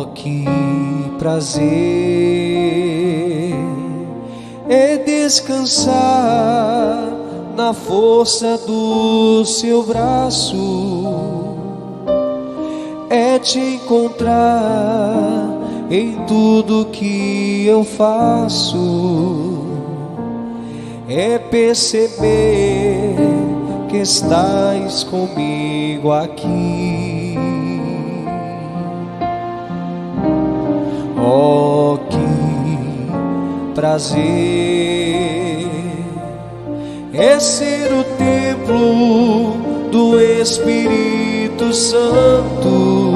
Oh, que prazer é descansar na força do seu braço, é te encontrar em tudo que eu faço, é perceber que estás comigo aqui. Oh, que prazer é ser o templo do Espírito Santo,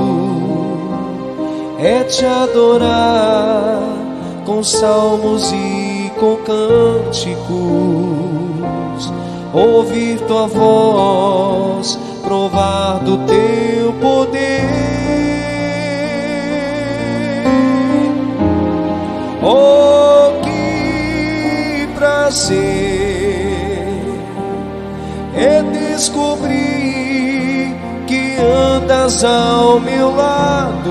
é te adorar com salmos e com cânticos, ouvir tua voz, provar do teu poder. Oh, que prazer é descobrir que andas ao meu lado,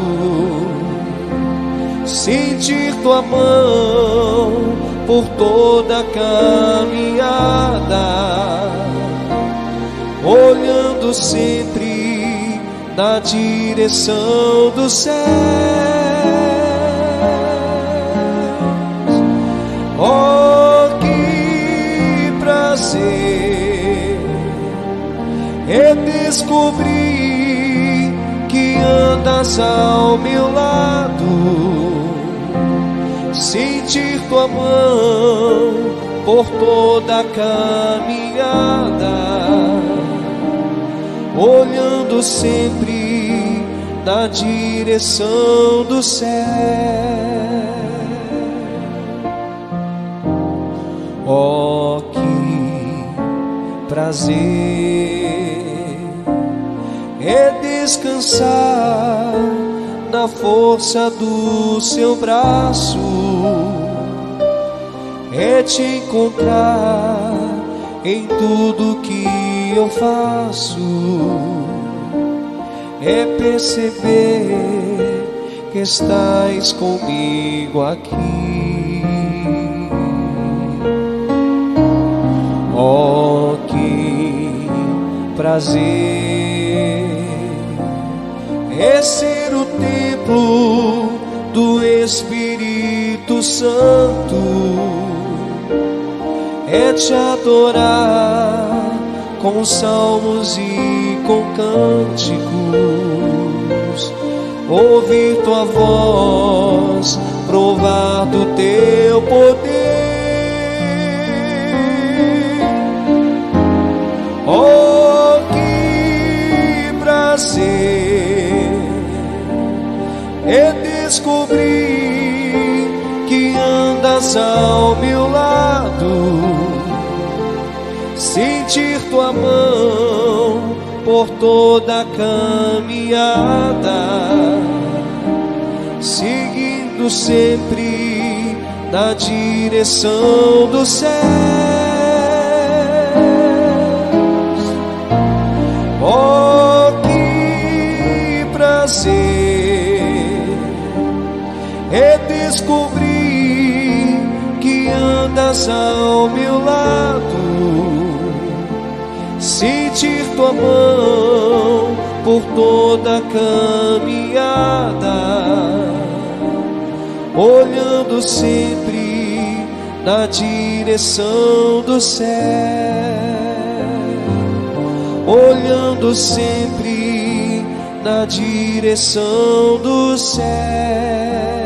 sentir tua mão por toda a caminhada, olhando sempre na direção dos céus. Oh, que prazer é descobrir que andas ao meu lado, sentir tua mão por toda a caminhada, olhando sempre na direção do céu. Oh, que prazer é descansar na força do seu braço, é te encontrar em tudo que eu faço, é perceber que estás comigo aqui. Oh, que prazer é ser o templo do Espírito Santo, é te adorar com salmos e com cânticos, ouvir tua voz, provar do teu poder. Oh, que prazer é descobrir que andas ao meu lado, sentir tua mão por toda a caminhada, seguindo sempre na direção dos céus. Oh, que prazer é descobrir que andas ao meu lado, sentir tua mão por toda a caminhada, olhando sempre na direção do céu, olhando sempre na direção do céu.